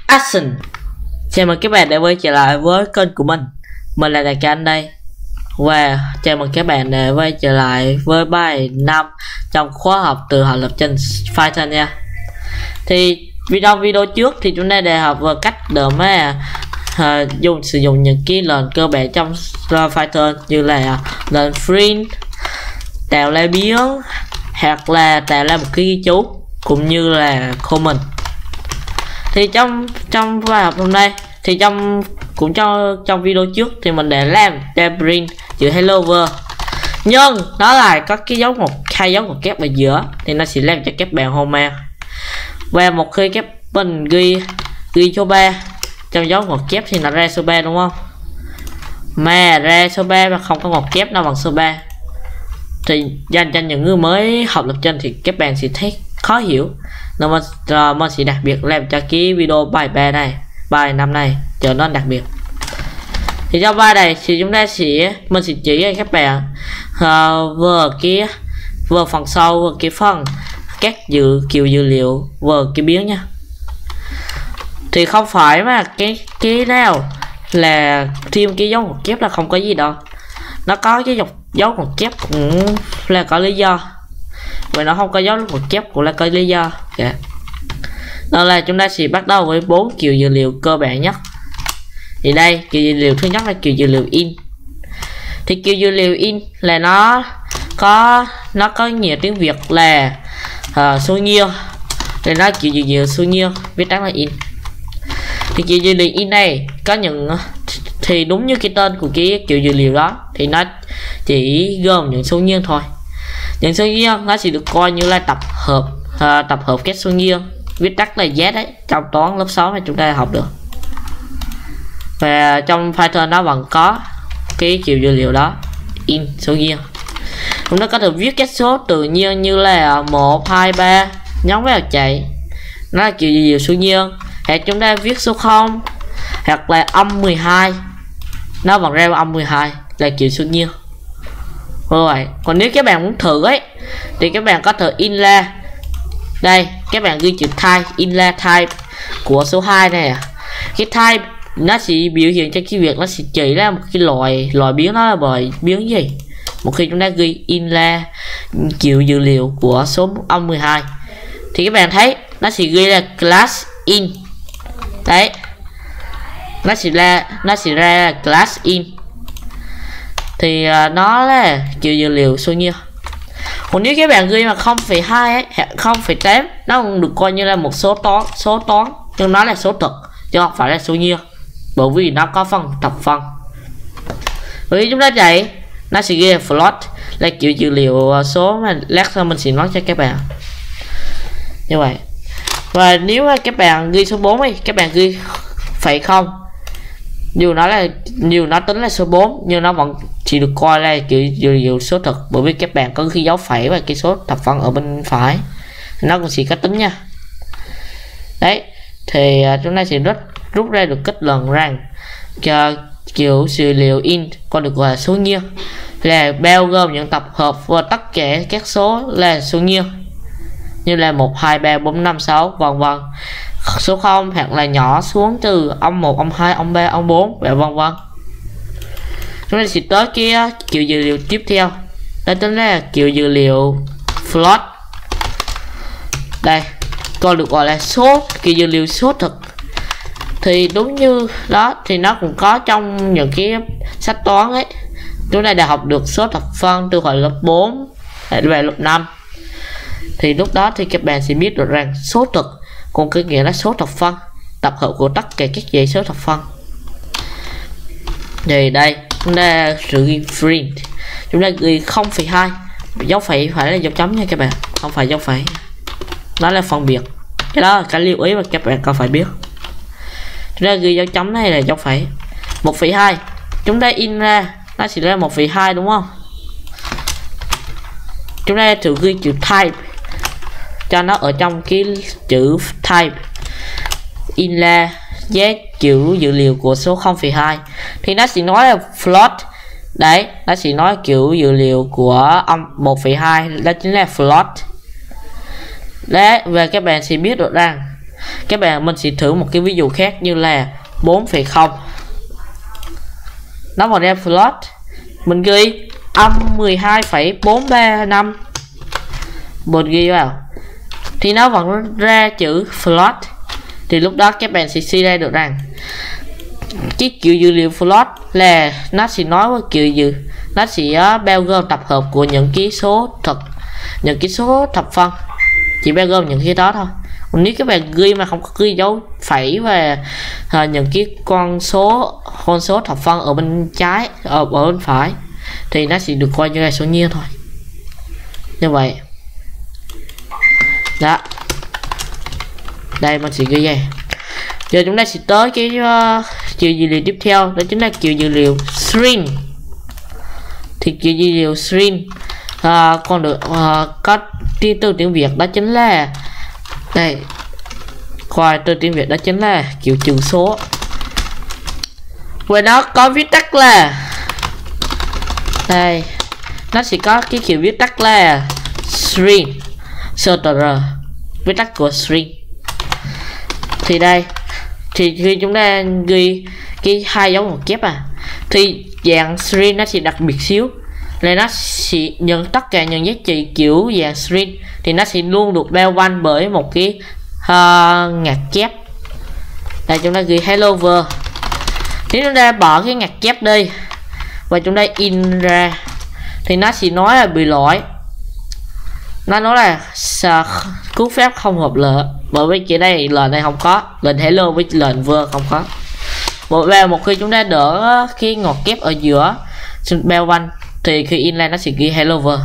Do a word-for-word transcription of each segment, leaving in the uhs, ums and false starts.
Action. Chào mừng các bạn đã quay trở lại với kênh của mình. Mình là Đại Anh đây. Và chào mừng các bạn đã quay trở lại với bài năm trong khóa học từ học lập trình Python nha. Thì video video trước thì chúng ta đã học về cách để mà uh, dùng sử dụng những cái lệnh cơ bản trong Python như là lệnh print, tạo ra biến hoặc là tạo ra một cái ghi chú cũng như là comment. Thì trong trong bài học hôm nay thì trong cũng trong trong video trước thì mình đã làm print chữ hello world, nhưng nó lại có cái dấu một hai dấu một kép ở giữa thì nó sẽ làm cho các bạn hoang mang. Và một khi các mình ghi ghi số ba trong dấu một kép thì nó ra số ba đúng không, mà ra số ba và không có một kép nào bằng số ba thì dành cho những người mới học lập trình thì các bạn sẽ thấy khó hiểu, nên mình, uh, mình sẽ đặc biệt làm cho cái video bài ba này bài năm này trở nên đặc biệt. Thì trong bài này thì chúng ta sẽ mình sẽ chỉ cho các bạn uh, vừa cái vừa phần sau vừa cái phần các dữ kiểu dữ liệu vừa cái biến nha. Thì không phải mà cái cái nào là thêm cái dấu một kép là không có gì đâu, nó có cái dấu dấu một kép cũng là có lý do, và nó không có dấu một kép cũng là có lý do. Okay. Đó là chúng ta sẽ bắt đầu với bốn kiểu dữ liệu cơ bản nhất. Thì đây kiểu dữ liệu thứ nhất là kiểu dữ liệu in. Thì kiểu dữ liệu in là nó có nó có nghĩa tiếng Việt là uh, số nhiêu, thì nó kiểu dữ liệu số nhiêu, viết tắt là in. Thì kiểu dữ liệu in này có những thì đúng như cái tên của cái kiểu dữ liệu đó thì nó chỉ gồm những số nguyên thôi. Những số nguyên nó sẽ được coi như là tập hợp uh, tập hợp các số nguyên, viết tắt là Z đấy, trong toán lớp sáu mà chúng ta học được. Và trong Python nó vẫn có cái kiểu dữ liệu đó, in số nguyên. Chúng ta có thể viết các số tự nhiên như là một, hai, ba, nhấn vào chạy, nó là kiểu dữ liệu số nguyên. Hoặc chúng ta viết số không hoặc là âm mười hai, nó vẫn ra âm mười hai là kiểu số nguyên. Rồi, còn nếu các bạn muốn thử ấy thì các bạn có thể in ra đây, các bạn ghi chữ type, in ra type của số hai này. Cái type nó sẽ biểu hiện cho cái việc nó sẽ chỉ ra một cái loại loại biến, nó là bởi biến gì. Một khi chúng ta ghi in ra kiểu dữ liệu của số âm mười hai thì các bạn thấy nó sẽ ghi là class in đấy, nó sẽ ra nó sẽ ra class in thì uh, nó là kiểu dữ liệu số nhiêu. Còn nếu các bạn ghi mà không phẩy hai ấy, không phẩy tám, nó cũng được coi như là một số toán số toán nhưng nó là số thực chứ không phải là số nhiêu, bởi vì nó có phần thập phân. Bởi vì chúng ta chạy nó sẽ ghi là float là kiểu dữ liệu số mà lát sau mình sẽ nói cho các bạn như vậy. Và nếu mà các bạn ghi số bốn ấy, các bạn ghi phẩy không, dù nó là dù nó tính là số bốn nhưng nó vẫn chỉ được coi là kiểu dữ liệu số thực, bởi vì các bạn có ghi dấu phẩy và cái số thập phân ở bên phải nó cũng sẽ có tính nha. Đấy thì uh, chúng ta sẽ rút rút ra được kết luận rằng cho kiểu dữ liệu in còn được gọi là số nguyên là bao gồm những tập hợp và tất cả các số là số nguyên như là một, hai, ba, bốn, năm, sáu vân vân. Số không hoặc là nhỏ xuống từ âm một, âm hai, âm ba, âm bốn và vân vân. Chúng ta sẽ tới kia kiểu dữ liệu tiếp theo, đó chính là kiểu dữ liệu float. Đây còn được gọi là số kiểu dữ liệu số thực. Thì đúng như đó thì nó cũng có trong những cái sách toán ấy, chúng ta đã học được số thập phân từ hồi lớp bốn về lớp năm. Thì lúc đó thì các bạn sẽ biết được rằng số thực còn cái nghĩa là số thập phân, tập hợp của tất cả các dãy số thập phân. Thì đây chúng ta sử ghi print, chúng ta ghi không phẩy hai, dấu phẩy phải là dấu chấm nha các bạn, không phải dấu phẩy, đó là phân biệt. Cái đó là cái lưu ý mà các bạn cần phải biết. Chúng ta ghi dấu chấm này là dấu phẩy. Một phẩy hai chúng ta in ra nó sẽ ra một phẩy hai đúng không. Chúng ta thử ghi chữ type cho nó ở trong cái chữ type, in ra với kiểu dữ liệu của số không phẩy hai thì nó sẽ nói là float. Đấy, nó sẽ nói kiểu dữ liệu của âm một phẩy hai đó chính là float. Đấy, và các bạn sẽ biết được rằng Các bạn mình sẽ thử một cái ví dụ khác như là bốn phẩy không. Nó vào ra float, mình ghi âm mười hai phẩy bốn ba năm, mình ghi vào thì nó vẫn ra chữ float. Thì lúc đó các bạn sẽ suy ra được rằng cái kiểu dữ liệu float là nó sẽ nói với kiểu dữ nó sẽ uh, bao gồm tập hợp của những cái số thật, những cái số thập phân, chỉ bao gồm những cái đó thôi. Còn nếu các bạn ghi mà không có ghi dấu phẩy và uh, những cái con số con số thập phân ở bên trái, ở, ở bên phải thì nó sẽ được coi như là số nhiên thôi. Như vậy đó, đây mình sẽ ghi vậy. Giờ chúng ta sẽ tới cái uh, kiểu dữ liệu tiếp theo, đó chính là kiểu dữ liệu string. Thì kiểu dữ liệu string uh, còn được uh, có tiên từ tiếng Việt đó chính là đây, khoai từ tiếng Việt đó chính là kiểu chữ số, và nó có viết tắt là đây, nó sẽ có cái kiểu viết tắt là string, str, viết tắt của string. Thì đây, thì khi chúng ta ghi cái hai dấu ngoặc kép à, thì dạng string nó sẽ đặc biệt xíu là nó sẽ nhận tất cả những giá trị kiểu dạng string thì nó sẽ luôn được bao quanh bởi một cái uh, ngoặc kép. Đây chúng ta ghi hello world. Nếu chúng ta bỏ cái ngoặc kép đi và chúng ta in ra thì nó sẽ nói là bị lỗi, nó nói là cú phép không hợp lệ, bởi vì chỉ đây lệnh này không có, lệnh hello với lệnh vừa không có. Bởi vì một khi chúng ta đỡ cái ngoặc kép ở giữa bao quanh thì khi in lên nó sẽ ghi hello world.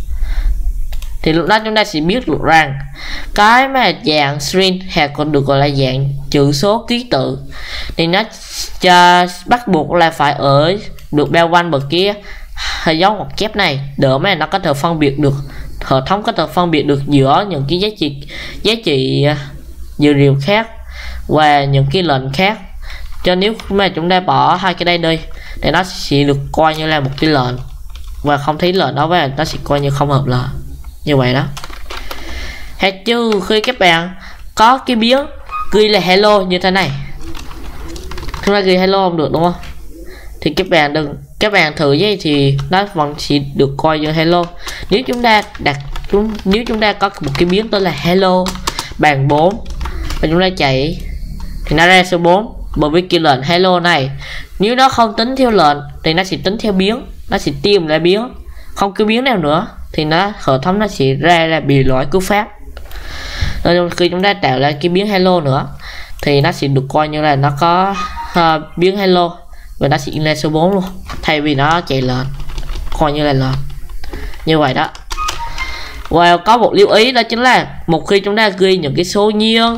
Thì lúc đó chúng ta sẽ biết được rằng cái mà dạng string hay còn được gọi là dạng chữ số ký tự thì nó cho bắt buộc là phải ở được bao quanh bởi kia dấu ngoặc kép này, đỡ mà nó có thể phân biệt được, hệ thống có thể phân biệt được giữa những cái giá trị giá trị dữ liệu khác và những cái lệnh khác. Cho nếu mà chúng ta bỏ hai cái đây đi thì nó sẽ được coi như là một cái lệnh và không thấy lệnh đó, và nó sẽ coi như không hợp lệ như vậy đó. Hay chứ khi các bạn có cái biến ghi là hello như thế này, chúng ta ghi hello không được đúng không, thì các bạn đừng các bạn thử vậy thì nó vẫn chỉ được coi như hello. Nếu chúng ta đặt chúng nếu chúng ta có một cái biến tên là hello bằng bốn và chúng ta chạy thì nó ra số bốn, bởi vì cái lệnh hello này nếu nó không tính theo lệnh thì nó sẽ tính theo biến, nó sẽ tìm lại biến, không cứ biến nào nữa thì nó hệ thống nó sẽ ra là bị lỗi cú pháp. Nên khi chúng ta tạo ra cái biến hello nữa thì nó sẽ được coi như là nó có uh, biến hello và nó sẽ in lên số bốn luôn, thay vì nó chạy lệnh coi như là lệnh như vậy đó. Và có một lưu ý đó chính là một khi chúng ta ghi những cái số nhiên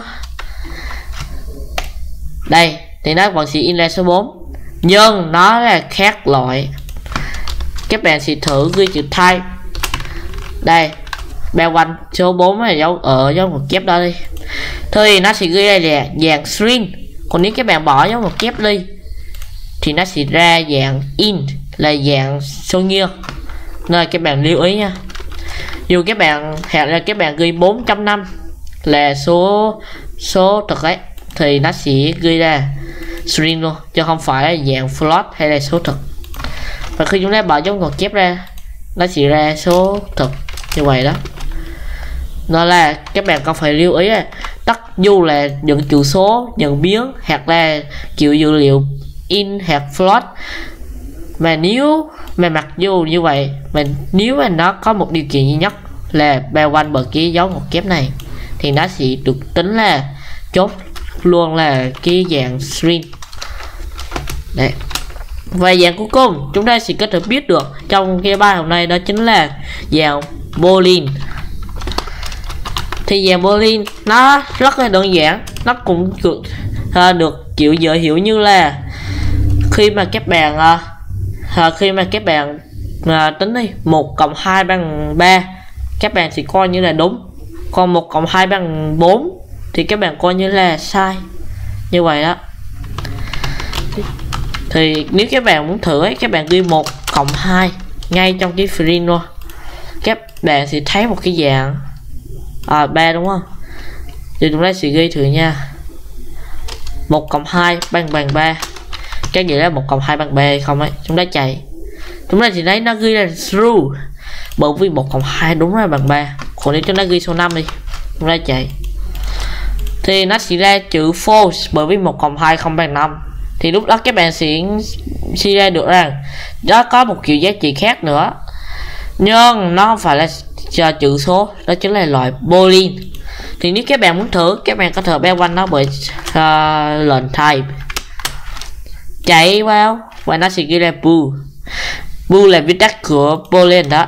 đây thì nó vẫn sẽ in lên số bốn, nhưng nó là khác loại. Các bạn sẽ thử ghi chữ type đây bao quanh số bốn là dấu ở dấu ngoặc kép đó đi, thì nó sẽ ghi đây là dạng string. Còn nếu các bạn bỏ dấu ngoặc kép đi thì nó sẽ ra dạng int là dạng số nhiên. Nên các bạn lưu ý nha, dù các bạn hẹn là các bạn ghi bốn chấm năm là số số thực ấy thì nó sẽ ghi ra string luôn, chứ không phải là dạng float hay là số thực. Và khi chúng ta bỏ dấu ngoặc kép ra nó sẽ ra số thực như vậy đó. Đó là các bạn cần phải lưu ý là tất dù là những chữ số, những biến hoặc là kiểu dữ liệu in hoặc float, mà nếu mà mặc dù như vậy mà nếu mà nó có một điều kiện duy nhất là bao quanh bởi cái dấu ngoặc kép này thì nó sẽ được tính là chốt luôn là cái dạng string đấy. Và dạng cuối cùng chúng ta sẽ có thể biết được trong cái bài hôm nay đó chính là dạng boolean. Thì dạng boolean nó rất là đơn giản, nó cũng được, uh, được kiểu dễ hiểu như là khi mà các bạn uh, uh, khi mà các bạn uh, tính đi một cộng hai bằng ba các bạn sẽ coi như là đúng, còn một cộng hai bằng bốn thì các bạn coi như là sai như vậy đó. Thì nếu các bạn muốn thử ấy, các bạn ghi một cộng hai ngay trong cái string luôn, các bạn sẽ thấy một cái dạng à, ba đúng không, thì chúng ta sẽ ghi thử nha. Một cộng hai bằng bằng ba. Cái gì là một cộng hai bằng ba hay không ấy, chúng ta chạy. Chúng ta thì thấy nó ghi là true, bởi vì một cộng hai đúng là bằng ba. Còn nếu chúng ta ghi số năm đi, chúng ta chạy, thì nó sẽ ra chữ false, bởi vì một cộng hai không bằng năm. Thì lúc đó các bạn sẽ suy ra được rằng đó có một kiểu giá trị khác nữa, nhưng nó không phải là cho chữ số, đó chính là loại boolean. Thì nếu các bạn muốn thử, các bạn có thể bao quanh nó bởi uh, lệnh type, chạy vào và nó sẽ ghi là bool. Bool là viết tắt của boolean đó.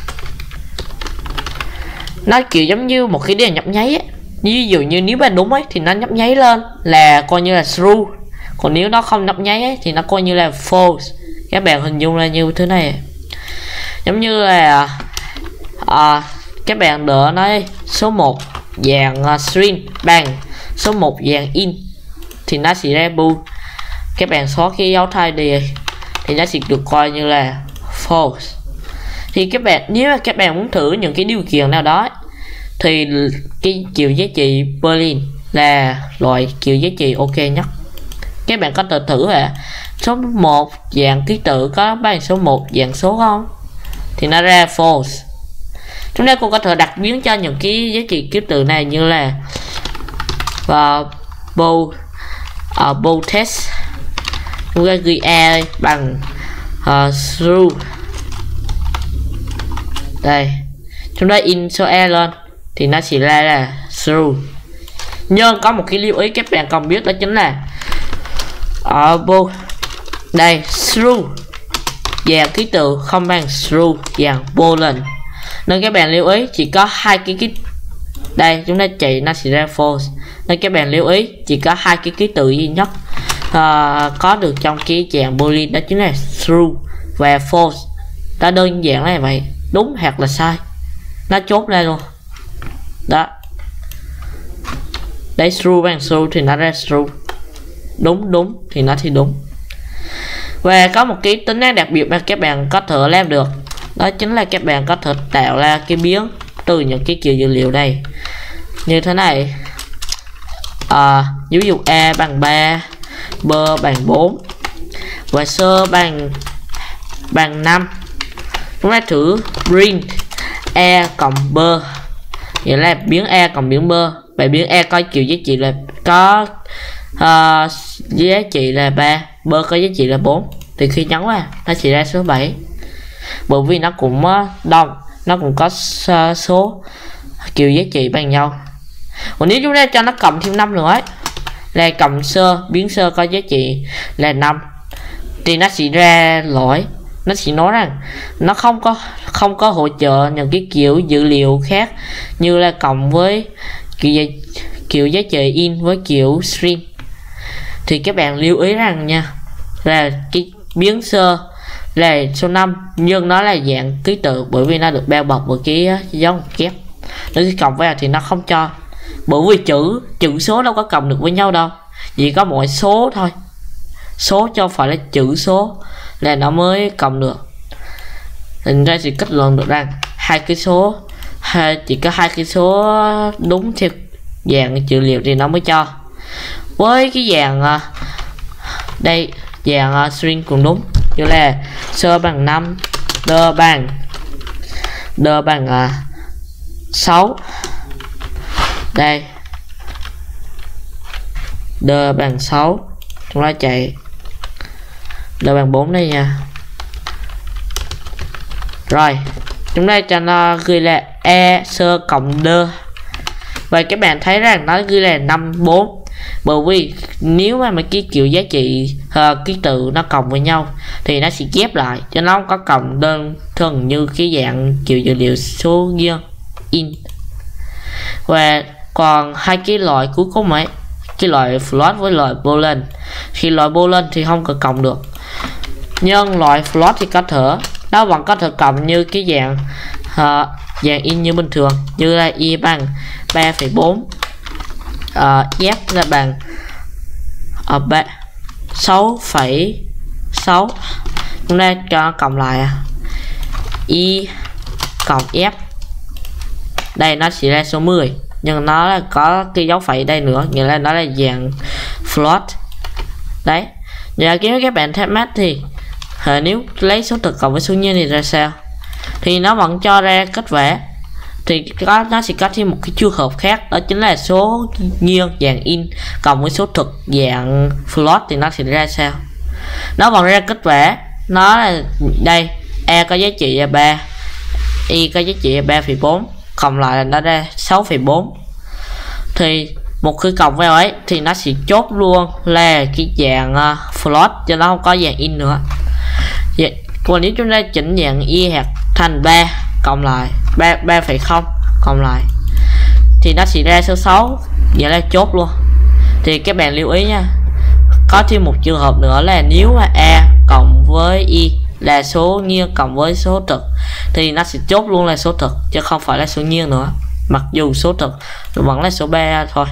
Nó kiểu giống như một cái đèn nhấp nháy ấy. Ví dụ như nếu bạn đúng ấy thì nó nhấp nháy lên là coi như là true, còn nếu nó không nhấp nháy ấy, thì nó coi như là false. Các bạn hình dung là như thế này, giống như là à, các bạn đỡ nói số một dạng uh, string bằng số một dạng int thì nó sẽ ra bool. Các bạn xóa cái dấu thay đi thì nó sẽ được coi như là false. Thì các bạn nếu mà các bạn muốn thử những cái điều kiện nào đó thì cái kiểu giá trị boolean là loại kiểu giá trị ok nhất. Các bạn có thể thử là số một dạng ký tự có bằng số một dạng số không, thì nó ra false. Chúng ta cũng có thể đặt biến cho những cái giá trị ký tự này như là và bold uh, bold test, chúng ta ghi a bằng uh, true. Đây, chúng ta in số e lên thì nó sẽ ra là true. Nhưng có một cái lưu ý các bạn cần biết, đó chính là ở bold đây true dạng ký tự không bằng true dạng boolean, nên các bạn lưu ý chỉ có hai cái ký đây chúng ta chạy nó sẽ ra false, nên các bạn lưu ý chỉ có hai cái ký tự duy nhất uh, có được trong cái dạng boolean, đó chính là true và false. Đó, đơn giản là vậy, đúng hoặc là sai nó chốt ra luôn đó. Đấy, true bằng true thì nó ra true, đúng đúng thì nó thì đúng. Và có một cái tính năng đặc biệt mà các bạn có thể làm được, đó chính là các bạn có thể tạo ra cái biến từ những cái kiểu dữ liệu này như thế này. À, ví dụ a bằng ba, b bằng bốn và sơ bằng bằng năm. Chúng ta thử print a cộng b, nghĩa là biến a cộng biến b. Vậy biến a có kiểu giá trị là có uh, giá trị là ba, b có giá trị là bốn, thì khi nhấn vào nó sẽ ra số bảy, bởi vì nó cũng uh, đồng, nó cũng có uh, số kiểu giá trị bằng nhau. Còn nếu chúng ta cho nó cộng thêm năm nữa ấy, là cộng sơ, biến sơ có giá trị là năm, thì nó sẽ ra lỗi, nó sẽ nói rằng nó không có không có hỗ trợ những cái kiểu dữ liệu khác như là cộng với kiểu kiểu giá trị in với kiểu string. Thì các bạn lưu ý rằng nha, là cái biến sơ là số năm nhưng nó là dạng ký tự, bởi vì nó được bao bọc bởi cái dấu kép. Nếu khi cộng vào thì nó không cho, bởi vì chữ chữ số đâu có cộng được với nhau đâu, chỉ có mỗi số thôi, số cho phải là chữ số là nó mới cộng được. Thành ra thì kết luận được rằng hai cái số hai, chỉ có hai cái số đúng theo dạng dữ liệu thì nó mới cho. Với cái dạng uh, đây dạng uh, string cũng đúng, như là sơ bằng năm, đơ bằng đơ bằng uh, sáu, đây đơ bằng sáu, chúng ta chạy đơ bằng bốn đây nha. Rồi chúng ta cho nó ghi là e sơ cộng đơ. Vậy các bạn thấy rằng nó ghi là năm bốn, bởi vì nếu mà mấy cái kiểu giá trị uh, ký tự nó cộng với nhau thì nó sẽ ghép lại, cho nó không có cộng đơn thuần như cái dạng kiểu dữ liệu số riêng in. Và còn hai cái loại cuối cùng ấy, cái loại float với loại boolean, khi loại boolean thì không cần cộng được, nhưng loại float thì có thể, nó vẫn có thể cộng như cái dạng uh, dạng in như bình thường, như là y bằng ba phẩy bốn, uh, f là bằng uh, sáu phẩy sáu. Chúng ta cho cộng lại y cộng f, đây nó sẽ ra số mười, nhưng nó là có cái dấu phẩy đây nữa, nghĩa là nó là dạng float đấy. Và nếu các bạn thắc mắc thì à, nếu lấy số thực cộng với số nhiên thì ra sao, thì nó vẫn cho ra kết quả, thì có nó sẽ có thêm một cái trường hợp khác, đó chính là số nhiên dạng in cộng với số thực dạng float thì nó sẽ ra sao. Nó vẫn ra kết quả, nó là đây a có giá trị là ba, y có giá trị là ba phẩy bốn, cộng lại là nó ra sáu phẩy bốn. Thì một khi cộng vào ấy thì nó sẽ chốt luôn là cái dạng uh, float, cho nó không có dạng in nữa. Vậy còn nếu chúng ta chỉnh dạng y hạt thành ba, cộng lại ba phẩy không cộng lại thì nó sẽ ra số sáu, vậy là chốt luôn. Thì các bạn lưu ý nha, có thêm một trường hợp nữa là nếu mà a cộng với y là số nhiên cộng với số thực thì nó sẽ chốt luôn là số thực chứ không phải là số nhiên nữa, mặc dù số thực vẫn là số ba thôi.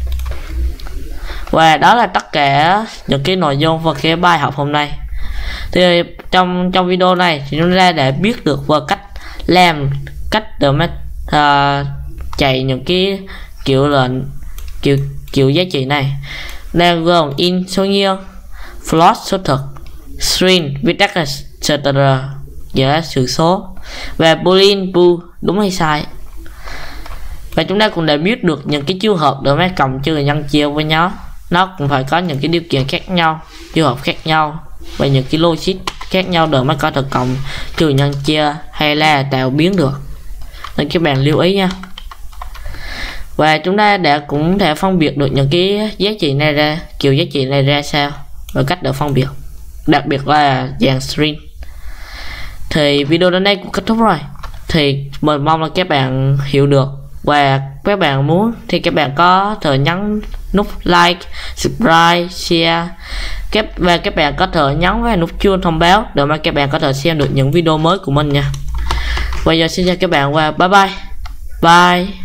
Và đó là tất cả những cái nội dung và cái bài học hôm nay. Thì trong trong video này thì chúng ta đã biết được về cách làm cách để mà uh, chạy những cái kiểu lệnh kiểu kiểu giá trị này, đang gồm in số nhiên, float số thực, string viết tắt là str nghĩa là chữ số, và boolean bool đúng hay sai. Và chúng ta cũng đã biết được những cái trường hợp để mà cộng trừ nhân chia với nhau, nó cũng phải có những cái điều kiện khác nhau, trường hợp khác nhau và những cái logic khác nhau để mà có thể cộng trừ nhân chia hay là tạo biến được, nên các bạn lưu ý nha. Và chúng ta đã cũng thể phân biệt được những cái giá trị này ra, kiểu giá trị này ra sao và cách để phân biệt, đặc biệt là dạng string. Thì video đến đây cũng kết thúc rồi, thì mình mong là các bạn hiểu được, và các bạn muốn thì các bạn có thể nhấn nút like, subscribe, share các, và các bạn có thể nhấn vào nút chuông thông báo để mà các bạn có thể xem được những video mới của mình nha. Bây giờ xin chào các bạn và bye bye bye.